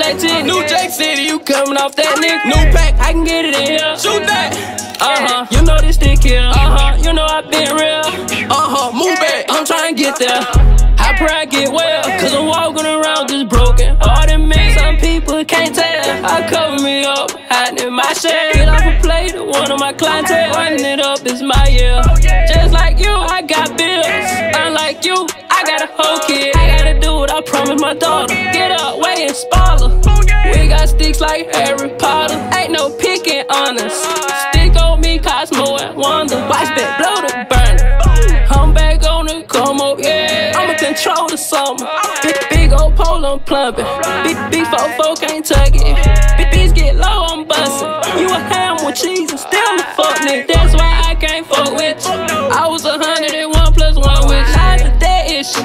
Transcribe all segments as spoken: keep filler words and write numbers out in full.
nineteen. New Jack City, you coming off that nigga. New pack, I can get it in here. Shoot that. Uh-huh, you know this stick here. Uh-huh, you know I been real. Uh-huh, move back, I'm trying to get there. I pray I get well, cause I'm walking around just broken. All them men, some people can't tell. I cover me up, hiding in my shell. Get off a plate to one of my clientele. Running it up is my year. Just like you, I got bills. Unlike you, I got a whole kid. I gotta do what I promised my daughter. Get up, way and spoiler. We got sticks like Harry Potter. Ain't no picking on us. Stick on me, Cosmo and Wonder. Watch that blow the burner. I'm back on the come up, yeah. I'ma control the summer. Big, big old pole, I'm plumbing. Big, big four four can't tuck it. Big beats get low, I'm bustin'. You a ham with cheese and still a fuck nigga. That's why I can't fuck with you. I was a hundred and one plus one with you. Now it's a dead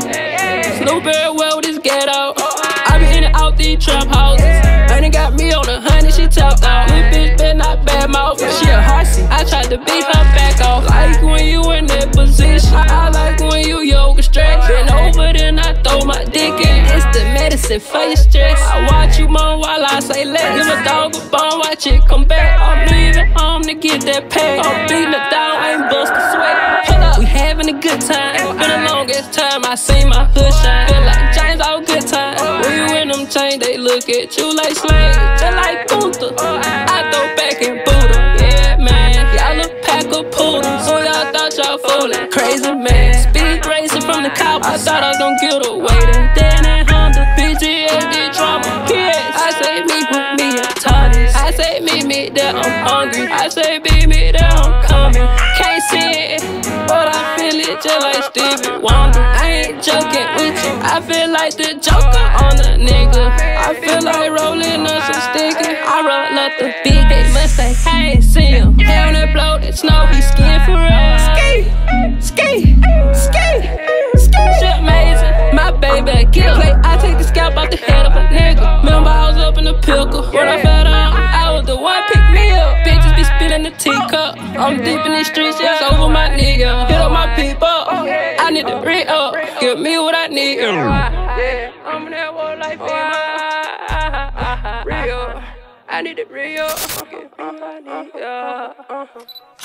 issue. Snoop very well with his get out. I be in and out these trap houses. Honey got me on a honey, she tapped out. This bitch better not bad mouth. She a horsey. I tried to beat her back off. Like when you in that position. I like when you yoga stretch. Been over then I throw my dick in. It's the medicine for your stress. I watch you moan while I say let. Give a dog a bone, watch it come back. I'm leaving home to get that pay. I'm beating it down, I ain't bust a sweat. Hold up, we having a good time. Been the longest time I seen my hood shine. Feel like James all good time. When you in them chains, they look at you like slave. Just like Gunther, I throw back and boot 'em. Yeah, man, y'all a pack of poodles. So y'all thought y'all fooling. Crazy man, speed racing from the cop. I thought I was gon' get away. Then that Honda, P T S D drama. P S, I say meet with me and Tony. I say meet me there, I'm hungry. I say meet me there, I'm coming. Can't see it, but I feel it just like Stevie Wonder. I ain't joking with you. I feel like the Joker on a nigga. I feel like rolling up some sticky. I roll up the big big Mustang. I ain't see him. Hell that blow that snow, he skin for real. Ski, ski, ski, ski. Shit amazing. My baby kill. Play, I take the scalp off the head of a nigga. Remember I was up in the pickle. When I fell down, I was the one pick me up. Bitches be spilling the teacup. I'm deep in these streets, yeah, it's over my nigga. Hit up my people. I need to re up. Give me what I need. Yeah, I'm in that world like real. I need it real. Give me what I need. Yeah.